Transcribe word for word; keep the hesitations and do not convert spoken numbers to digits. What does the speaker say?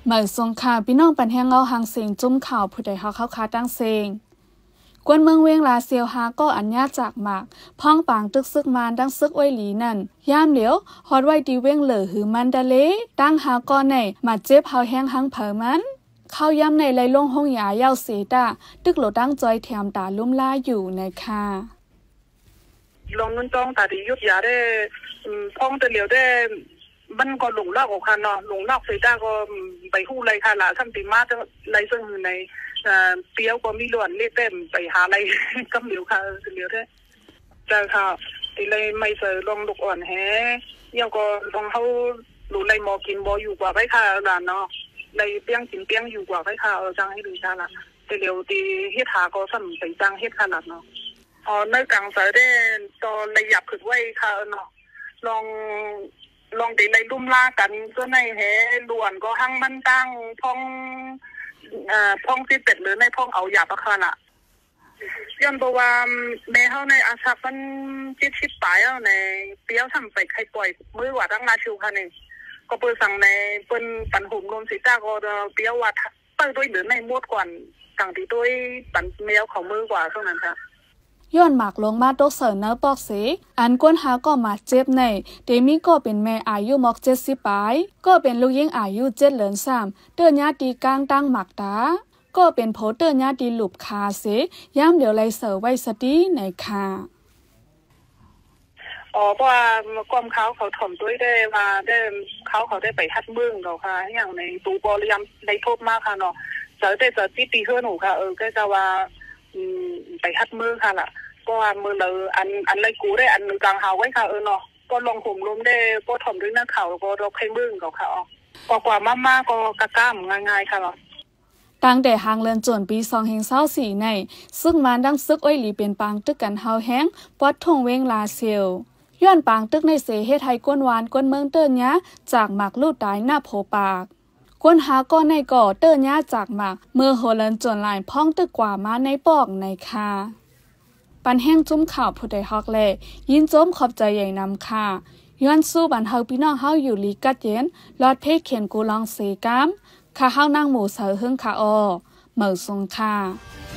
เหมือนสงข่าวพี่น้องปันแห้งเอาหางเสียงจุ้มข่าวผู้ใดเขาเข้าคาตั้งเสียงกวนเมืองเวงลาเซียวฮาก็อัญญาจากหมากพ้องปางตึกซึกมานดังซึกไว้หลีนั่นย่ามเหลียวฮอดไว้ดีเวงเหลือหือมันดะเลตั้งหาก้อนในมาเจ็บเฮาแห้งหังเผอมันเข้าย้ำในไรลงห้องยาเย้าเสตาตึกโหลดังจอยแถมตาลุ่มล่าอยู่ในค่ะลงนุ่นจ้องตาดียุดยาได้พ้องแต่เหลียวได้มันก็หลงลอกออกค่ะเนาะหลงลอกเสตาก็ไปหู้ไรค่ะละทั้งตีมาทั้งไรซึ่งในเปี้ยวก็มีล้วนเล่เต็มไปหาอะไรกำเหลียวค่ะเหลียวได้แต่ค่ะตีเลยไม่เสือลงลูกอ่อนแฮยังก็ลองเขาหลุดไรหมอกินบออยู่กว่าไปค่ะหลานเนาะไรเปี้ยงกินเปี้ยงอยู่กว่าไปค่ะเออจังให้ดูค่ะละแต่เหลียวตีเฮ็ดหาก็สั่งไปจังเฮ็ดค่ะละเนาะอ๋อในกลางสายได้ตอนระยับขึ้นไว้ค่ะเนาะลองลองตีไรลุ่มล่ากันก็ในแฮล้วนก็หั่งมันตั้งพองอ่าพ่องที่เป็ดหรือในพ่องเอาหยาบอะค่ะน่ะย้อนบอกว่าแม่เฮาในอาชักมันจิตชิบปลายเอาในเปี้ยวทำไปใครปล่อยมือว่าทั้งนาชิวค่ะนี่ก็เปิดสั่งในเปิ้นปันหุ่มรวมสีตาก็เปี้ยวว่าเปิ้ลด้วยหรือในมดก่อนต่างที่ด้วยปันแมวของมือกว่าเท่านั้นค่ะย้อนหมากลงมาตกเสิร์นเนอปอกเสอันก้นหาก็มาเจ็บในเดมี่ก็เป็นแม่อายุมอกเจ็ดสิบปลายก็เป็นลูกยิ่งอายุเจ็ดเหลือนสามเตือนญาตีกลางตั้งหมากตาก็เป็นโผเตือนญาตีหลุบคาเสย่ำเดี๋ยวไรเสิร์ไว้สตีในค่ะอ๋อเพราะว่าความเขาเขาถ่อมด้วยได้มาได้เขาเขาได้ไปฮัดเมืองเราค่ะอย่างในตูบอลยำในทบมากค่ะเนาะเจอได้เจอที่ตีเฮือหนูค่ะเออก็จะว่าไปฮัดมือค่ะล่ะก็ว่ามือเราอันอันไรกูได้อันหนึ่งกลางหาไว้ค่ะเออเนาะก็ลองห่มลมได้ก็ถ่อมด้วยหน้าเขาก็เราใครมือเขาค่ะอ๋อกว่ากว่ามามาก็กระก้ามง่ายๆค่ะเนาะตั้งแต่หางเลินจนปีสองเฮงเศร้าสี่ในซึ่งมันดังซึกอ้อยหลีเป็นปางตึกกันเฮาแห้งปอดทงเวงลาเซียวย้อนปางตึกในเสเฮไทยก้นหวานก้นเมืองเติ้นยะจากหมากลูดตายหน้าโผปากก้นหาก้อนในก่อเติ้นยะจากหมากเมื่อโหเลินจนหลายพ้องตึกกว่ามาในปอกในค่ะปันแห้งจุ้มข่าวผู้ใดฮอกเล่ยินโจมขอบใจใหญ่นำค่ะย้อนสู้บันเฮาพี่น้องเฮาอยู่ลีกัดเย็นลอดเพศเขียนกูลองเสกามข้าเฮานั่งหมูเสือหึ่งค่ะออเหมือทรงค่ะ